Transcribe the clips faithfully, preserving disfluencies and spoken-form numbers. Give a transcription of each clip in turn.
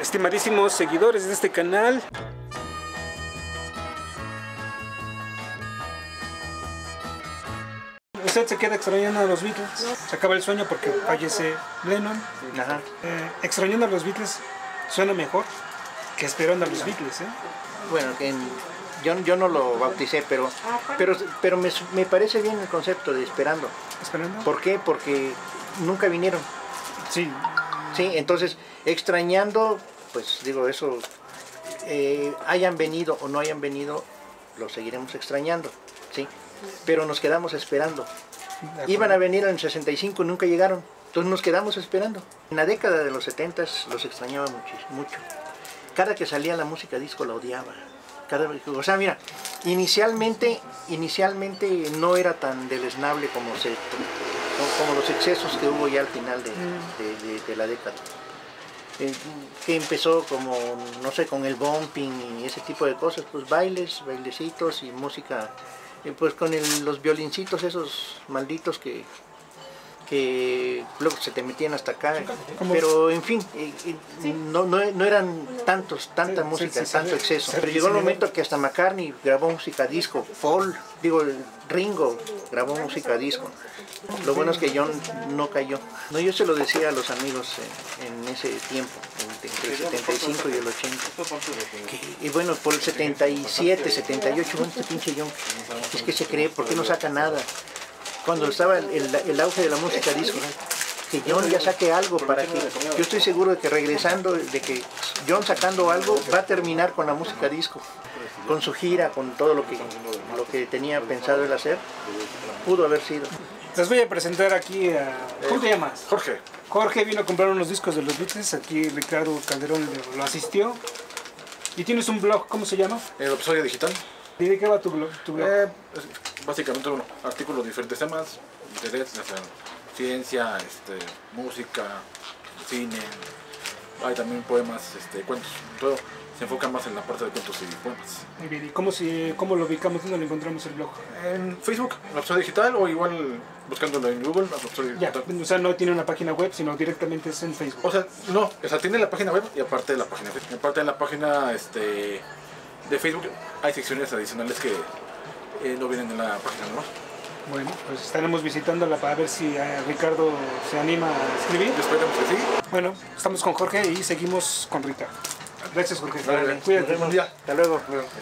Estimadísimos seguidores de este canal, usted se queda extrañando a los Beatles. Se acaba el sueño porque fallece Lennon. Ajá. Eh, extrañando a los Beatles suena mejor que esperando a los Beatles, ¿eh? Bueno, que en, yo, yo no lo bauticé, pero, pero, pero me, me parece bien el concepto de esperando. ¿Esperando? ¿Por qué? Porque nunca vinieron. Sí. Sí, entonces, extrañando, pues digo, eso, eh, hayan venido o no hayan venido, lo seguiremos extrañando, ¿sí? Pero nos quedamos esperando. Iban a venir en el sesenta y cinco y nunca llegaron, entonces nos quedamos esperando. En la década de los setenta los extrañaba mucho, mucho. Cada que salía la música disco la odiaba. Cada, o sea, mira, inicialmente, inicialmente no era tan deleznable como, se, como los excesos que hubo ya al final de, de, de, de la década. Eh, que empezó como, no sé, con el bumping y ese tipo de cosas, pues bailes, bailecitos y música, eh, pues con el, los violincitos esos malditos que, que luego se te metían hasta acá, pero en fin, eh, eh, no, no, no eran tantos, tanta Sí, música, sí, sí, tanto sí, exceso, sí, pero sí, llegó el sí, momento que hasta McCartney grabó música disco, Paul, digo, Ringo grabó música disco. Lo bueno es que John no cayó. No, yo se lo decía a los amigos en, en ese tiempo, entre el setenta y cinco y el ochenta. Que, y bueno, por el setenta y siete, setenta y ocho, bueno, este pinche John, es que se cree, ¿por qué no saca nada? Cuando estaba el, el, el auge de la música disco, que John ya saque algo para que... Yo estoy seguro de que regresando, de que John sacando algo, va a terminar con la música disco. Con su gira, con todo lo que, lo que tenía pensado él hacer, pudo haber sido. Les voy a presentar aquí a... ¿Cómo te llamas? Jorge. Jorge vino a comprar unos discos de los Beatles, aquí Ricardo Calderón lo asistió. Y tienes un blog, ¿cómo se llama? El episodio digital. ¿Y de qué va tu blog? Tu blog? Eh, básicamente bueno, artículos de diferentes temas, interés, o sea, ciencia, este, música, cine, hay también poemas, este, cuentos, todo se enfoca más en la parte de cuentos y poemas. Muy bien, ¿y cómo, si, cómo lo ubicamos? ¿Dónde lo encontramos el blog? En Facebook, el episodio digital, o igual buscándolo en Google, el episodio Ya, digital. o sea, no tiene una página web, sino directamente es en Facebook. O sea, no, o sea, tiene la página web y aparte de la página web. Aparte de la página este, de Facebook hay secciones adicionales que eh, no vienen en la página, ¿no? Bueno, pues estaremos visitándola para ver si eh, Ricardo se anima a escribir. Esperemos que sí. Bueno, estamos con Jorge y seguimos con Ricardo. Gracias, Jorge. Vale, Cuídate. nos vemos ya. Hasta luego.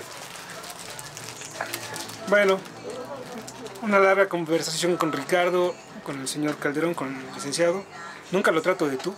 Bueno, una larga conversación con Ricardo, con el señor Calderón, con el licenciado. Nunca lo trato de tú.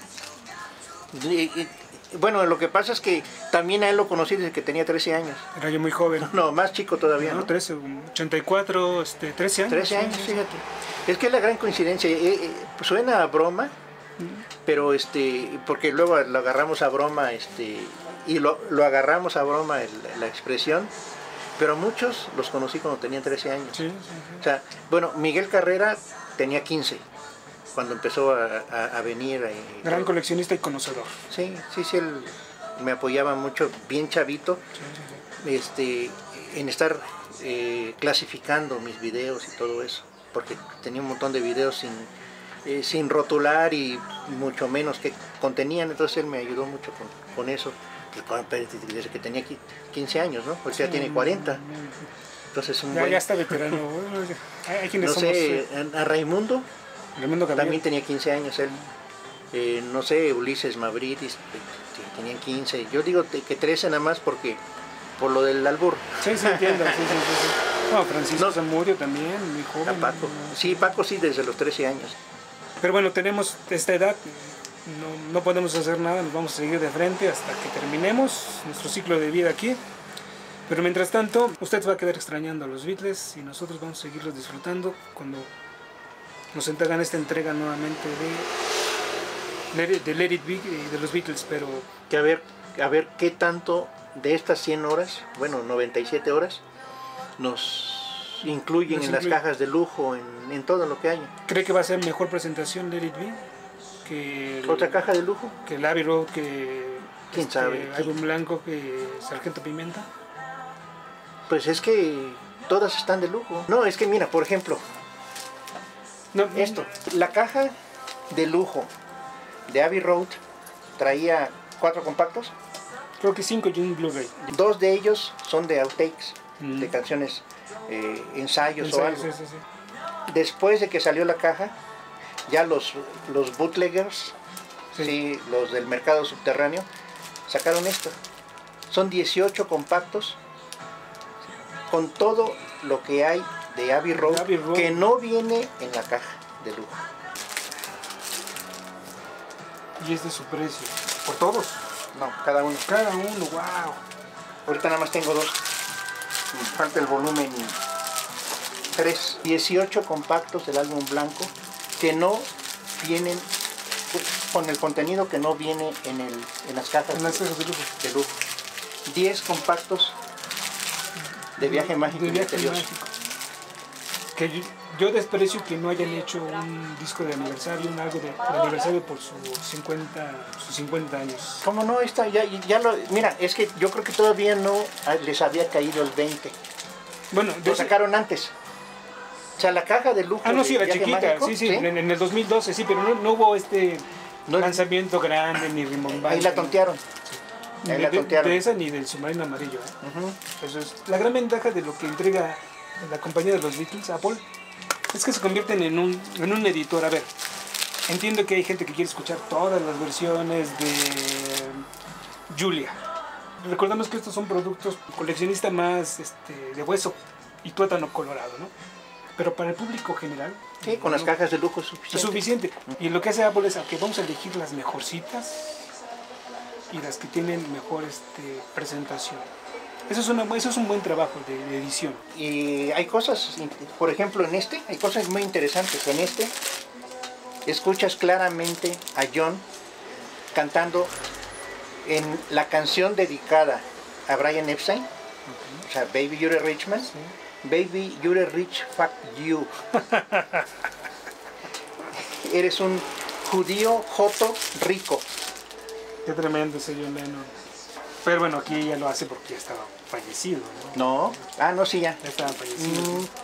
Y, y, bueno, lo que pasa es que también a él lo conocí desde que tenía trece años. Era yo muy joven. No, más chico todavía, No, ¿no? trece, ochenta y cuatro, este, trece años. trece años, fíjate. Es que es la gran coincidencia. Eh, eh, suena a broma, pero este, porque luego lo agarramos a broma, este, y lo, lo agarramos a broma el, la expresión, pero muchos los conocí cuando tenían trece años. Sí, sí, sí. O sea, bueno, Miguel Carrera tenía quince cuando empezó a, a, a venir. Y, Gran coleccionista y conocedor. Sí, sí, sí, él me apoyaba mucho, bien chavito, Sí, sí, sí. este, en estar eh, clasificando mis videos y todo eso, porque tenía un montón de videos sin, eh, sin rotular y mucho menos que contenían, entonces él me ayudó mucho con, con eso, desde que tenía quince años, ¿no? Pues ya Sí, tiene cuarenta, entonces un Ya, buen... ya está veterano. Bueno, hay, hay quienes No somos, sé, eh, a Raimundo Raimundo Gabriel. también tenía quince años, él, eh, no sé, Ulises Mavridis tenían quince, yo digo que trece nada más porque, por lo del albur. Sí, sí, entiendo. Sí, sí, sí, sí. No, Francisco No. Zamudio también, muy joven. A Paco, sí, Paco sí, desde los trece años. Pero bueno, tenemos esta edad, no, no podemos hacer nada, nos vamos a seguir de frente hasta que terminemos nuestro ciclo de vida aquí. Pero mientras tanto, usted va a quedar extrañando a los Beatles y nosotros vamos a seguirlos disfrutando cuando nos entregan esta entrega nuevamente de, Let It- de Let It Be y de los Beatles, pero Que a ver, a ver qué tanto de estas cien horas, bueno, noventa y siete horas, nos incluyen Nos en las incluye. cajas de lujo, en, en todo lo que haya. ¿cree que va a ser mejor presentación Let It Be que el, ¿Otra caja de lujo? que el Abbey Road, que ¿Quién sabe? Álbum Blanco, que Sargento Pimienta? Pues es que todas están de lujo. No, es que mira, por ejemplo, No, esto, la caja de lujo de Abbey Road traía cuatro compactos. Creo que cinco y un Blu-ray. Dos de ellos son de outtakes, Mm. de canciones, eh, ensayos o Ensayo, algo. sí, sí, sí. Después de que salió la caja, ya los, los bootleggers, Sí. sí, los del mercado subterráneo, sacaron esto. Son dieciocho compactos con todo lo que hay de Abbey Road, Abbey Road. que no viene en la caja de lujo. Y es de su precio. ¿Por todos? No, cada uno. Cada uno, wow. Ahorita nada más tengo dos. Me falta el volumen tres. dieciocho compactos del álbum blanco que no vienen con el contenido que no viene en, el, en las cajas En las de, cajas de lujo. de lujo. diez compactos de viaje mágico De y viaje misterioso. mágico. Que yo, yo desprecio que no hayan hecho un disco de aniversario, un algo de, de aniversario por su cincuenta, sus cincuenta años. ¿Cómo no? Está, ya, ya lo, mira, es que yo creo que todavía no les había caído el veinte. Bueno, de Lo ese- sacaron antes. O sea, la caja de lujo. Ah, no, de sí, era Viaje chiquita, Mágico, sí, sí, En, en el dos mil doce, sí, pero no, no hubo este No- lanzamiento grande, ni rimbombante. Ahí la tontearon. Ni Ahí de, la de- tontearon. de esa ni del submarino amarillo. ¿eh? Ujú. Eso es la gran ventaja de lo que entrega la compañía de los Beatles, Apple, es que se convierten en un, en un editor. A ver, entiendo que hay gente que quiere escuchar todas las versiones de Julia. Recordamos que estos son productos coleccionista más este, de hueso y tuétano colorado, ¿no? Pero para el público general Sí, con las no, cajas de lujo es suficiente. es suficiente. Y lo que hace Apple es que vamos a elegir las mejorcitas y las que tienen mejor este, presentación. Eso es, una, eso es un buen trabajo de, de edición. Y hay cosas, por ejemplo en este, hay cosas muy interesantes. En este escuchas claramente a John cantando en la canción dedicada a Brian Epstein, o sea, Baby You're a Rich Man, Baby You're a Rich Fuck You. Eres un judío joto rico. Qué tremendo ese John Lennon. Pero bueno, aquí ella lo hace porque ya estaba fallecido, ¿no? No, ah, no, sí, ya. Ya estaba fallecido.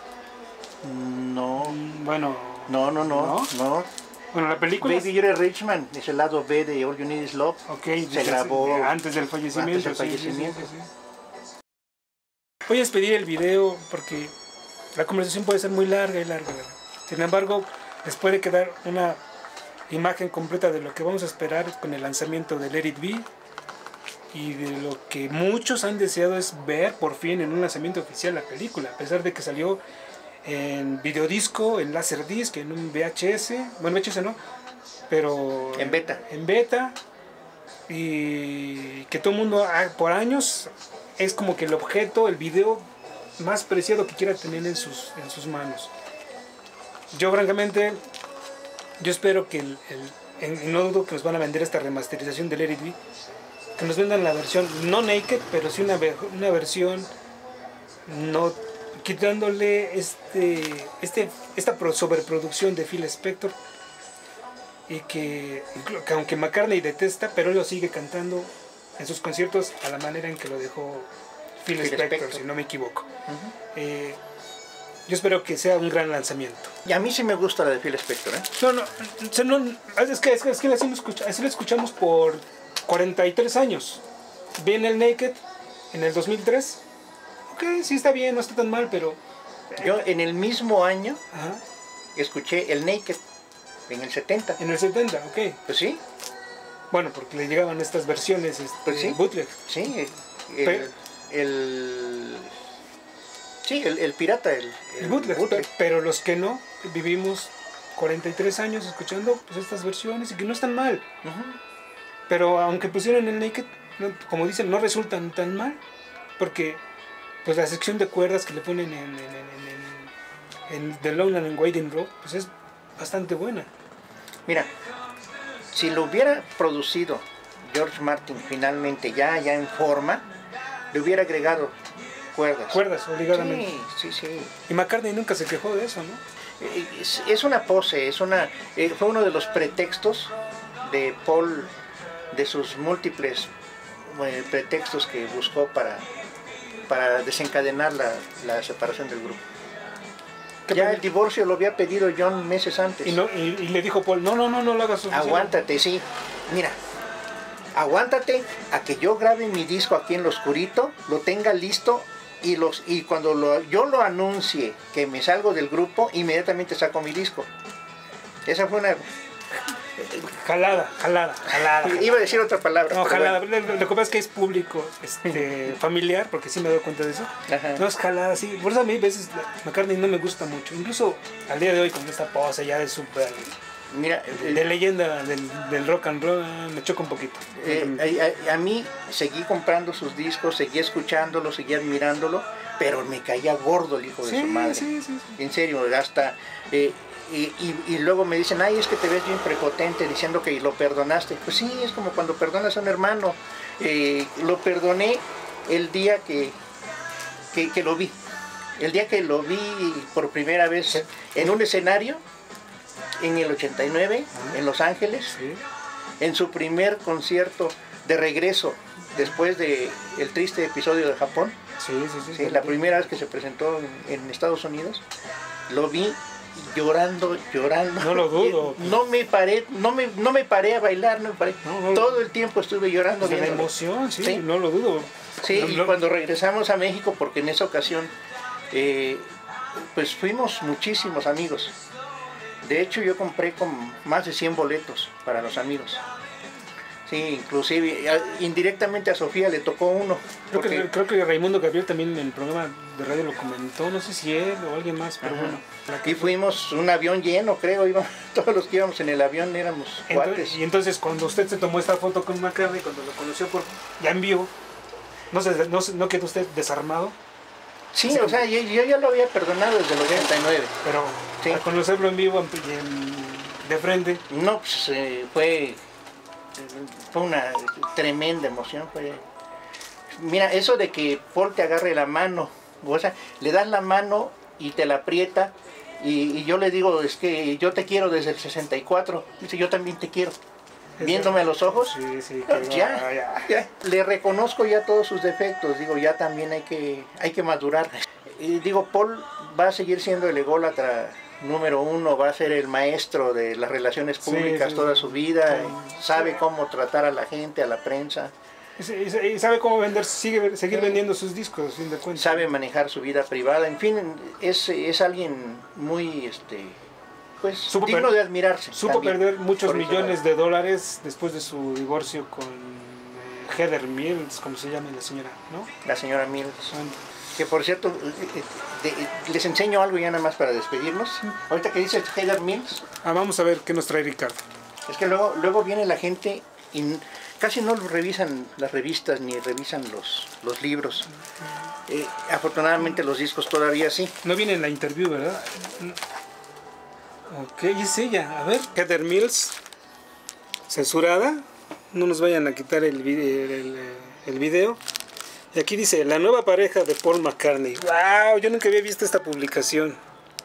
Mm, no, Mm, Bueno, no, no, no, ¿No? no. bueno, la película Baby You're a Rich Man es el lado B de All You Need Is Love. ok, se desde- grabó de- antes del fallecimiento. antes del sí, sí, sí, fallecimiento. sí, sí. Voy a despedir el video porque la conversación puede ser muy larga y larga. ¿verdad? Sin embargo, les puede quedar una imagen completa de lo que vamos a esperar con el lanzamiento de Let It Be y de lo que muchos han deseado es ver por fin en un lanzamiento oficial la película, a pesar de que salió en videodisco, en Laserdisc, en un V H S, bueno, V H S no, pero En beta. en beta, y que todo el mundo ah, por años es como que el objeto, el video más preciado que quiera tener en sus, en sus manos. Yo francamente, yo espero que el, el, en- no dudo que nos van a vender esta remasterización de Let It Be, que nos vendan la versión no naked, pero sí una, ve- una versión no quitándole este, este, esta pro- sobreproducción de Phil Spector, y que, que aunque McCartney detesta, pero él lo sigue cantando en sus conciertos a la manera en que lo dejó Phil, Phil Spector, Spector. si no me equivoco. Eh, yo espero que sea un gran lanzamiento. Y a mí sí me gusta la de Phil Spector, ¿eh? No, no, o sea, no, es que, es que, es que así, lo escucha- así lo escuchamos por cuarenta y tres años. Viene el Naked en el dos mil tres. Ok, sí está bien, no está tan mal, pero... Yo en el mismo año Ajá, escuché el Naked, en el setenta. en el setenta, ok. Pues sí, Bueno, porque le llegaban estas versiones este, Pues sí. bootleg. sí, el... Pero- el- sí, el, el pirata, el, El bootleg, bootleg. pe- pero los que no, vivimos cuarenta y tres años escuchando pues, estas versiones y que no están mal. Ujú. Pero aunque pusieron el Naked, no- como dicen, no resultan tan mal, porque pues la sección de cuerdas que le ponen en, en, en, en- en The Long and Winding Road pues es bastante buena. Mira, si lo hubiera producido George Martin finalmente ya, ya en forma, le hubiera agregado cuerdas. Cuerdas, obligadamente. Sí, sí, sí. Y McCartney nunca se quejó de eso, ¿no? Eh, Es, es una pose, es una, eh, fue uno de los pretextos de Paul, de sus múltiples eh, pretextos que buscó para, para desencadenar la, la separación del grupo. ¿Qué Ya pena? el divorcio lo había pedido John meses antes. Y, no, y, y le dijo Paul, no, no, no, no lo hagas oficial. Aguántate, sí. Mira, aguántate a que yo grabe mi disco aquí en lo oscurito, lo tenga listo y, los, y cuando lo, yo lo anuncie que me salgo del grupo, inmediatamente saco mi disco. Esa fue una... Jalada, jalada, jalada. Iba a decir otra palabra. No, pero jalada. bueno. Lo, lo que pasa es que es público, este, familiar, porque sí me doy cuenta de eso. Ajá. No es jalada, sí. Por eso a mí a veces McCartney no me gusta mucho. Incluso al día de hoy con esta pose ya de súper... Mira, eh, de leyenda del, del rock and roll, me choca un poquito. eh, a, a, a mí seguí comprando sus discos, seguí escuchándolo, seguí admirándolo, pero me caía gordo el hijo de Sí, su madre. sí, sí, sí. En serio, hasta... Eh, y, y, y luego me dicen, ay, es que te ves bien prepotente diciendo que lo perdonaste. Pues sí, es como cuando perdonas a un hermano. Eh, lo perdoné el día que, que, que lo vi. El día que lo vi por primera vez en un escenario, en el ochenta y nueve, en Los Ángeles, Sí. en su primer concierto de regreso, después del triste episodio de Japón. Sí, sí, sí. Sí, sí. la primera vez que se presentó en, en Estados Unidos, lo vi llorando, llorando. No lo dudo. No me paré, no me, no me paré a bailar, no me paré. No, no. Todo el tiempo estuve llorando. De la viéndolo. emoción, sí, Sí. no lo dudo. Sí, No, y no- cuando regresamos a México, porque en esa ocasión, eh, pues fuimos muchísimos amigos. De hecho, yo compré con más de cien boletos para los amigos. Sí, inclusive, a- indirectamente a Sofía le tocó uno. Creo, porque- que, creo que Raimundo Gabriel también en el programa de radio lo comentó, no sé si él o alguien más, pero Ajá. bueno. Aquí fuimos un avión lleno, creo, íbamos, todos los que íbamos en el avión éramos cuates. Entonces, y entonces cuando usted se tomó esta foto con McCartney, cuando lo conoció por ya en vivo, ¿no, se, no, se- no quedó usted desarmado? Sí, o sea, yo, yo ya lo había perdonado desde el ochenta y nueve. Pero Sí. al conocerlo en vivo en- en- de frente, No, pues eh, fue, fue una tremenda emoción. Fue... Mira, eso de que Paul te agarre la mano, o sea, le das la mano y te la aprieta, y, y yo le digo, es que yo te quiero desde el sesenta y cuatro. Dice, yo también te quiero. Viéndome a los ojos, sí, sí, ya, que ya, va, ya. ya, le reconozco ya todos sus defectos, digo, ya también hay que, hay que madurar. Y digo, Paul va a seguir siendo el ególatra número uno, va a ser el maestro de las relaciones Sí, públicas sí, toda sí. su vida, Sí. y sabe cómo tratar a la gente, a la prensa, Y se- y se- y sabe cómo vender, sigue, seguir vendiendo sus discos, a fin de cuentas. sabe manejar su vida privada, en fin, es, es alguien muy, este, pues, Supo digno per- de admirarse. Supo también, perder muchos por ese millones lado. de dólares después de su divorcio con eh, Heather Mills, como se llama la señora, ¿no? La señora Mills. Son- Que por cierto, eh, eh, de- les enseño algo ya nada más para despedirnos. Ahorita que dice Heather Mills, Ah, vamos a ver qué nos trae Ricardo. es que luego, luego viene la gente y n- casi no revisan las revistas ni revisan los, los libros. Eh, afortunadamente los discos todavía sí. No viene en la interview, ¿verdad? Ok, es ella. A ver, Heather Mills, censurada. No nos vayan a quitar el, vide- el, el video. Y aquí dice, la nueva pareja de Paul McCartney. ¡Wow! Yo nunca había visto esta publicación.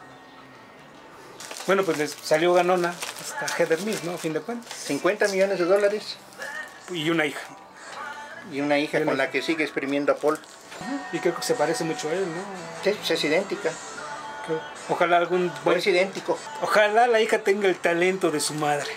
Bueno, pues les salió ganona esta Heather Mills, ¿no? A fin de cuentas. cincuenta millones de dólares Y una hija. y una hija Bien. con la que sigue exprimiendo a Paul. Y creo que se parece mucho a él, ¿no? Sí, pues es idéntica, Creo- Ojalá algún o buen... es idéntico. Ojalá la hija tenga el talento de su madre.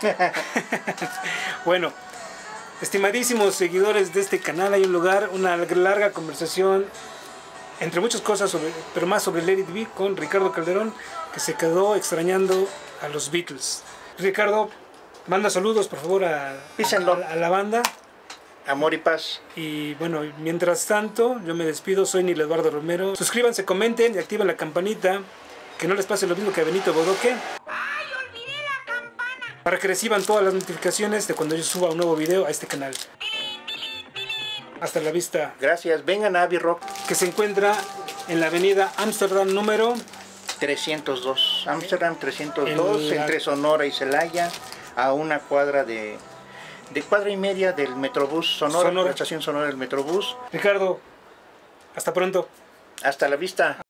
Bueno, estimadísimos seguidores de este canal, hay un lugar, una larga conversación, entre muchas cosas, sobre, pero más sobre Let It Be, con Ricardo Calderón, que se quedó extrañando a los Beatles. Ricardo, manda saludos por favor a, Peace and love. a- a la banda. Amor y paz. Y bueno, mientras tanto, yo me despido, soy Nil Eduardo Romero. Suscríbanse, comenten y activen la campanita, que no les pase lo mismo que a Benito Bodoque. ¡Ay, olvidé la campana! Para que reciban todas las notificaciones de cuando yo suba un nuevo video a este canal. Hasta la vista. Gracias. Vengan a Abbey Rock Que se encuentra en la avenida Amsterdam número... trescientos dos. Amsterdam trescientos dos, En la- entre Sonora y Celaya, a una cuadra de, de cuadra y media del Metrobús Sonora, Sonora. la estación Sonora del Metrobús. Ricardo, hasta pronto. Hasta la vista.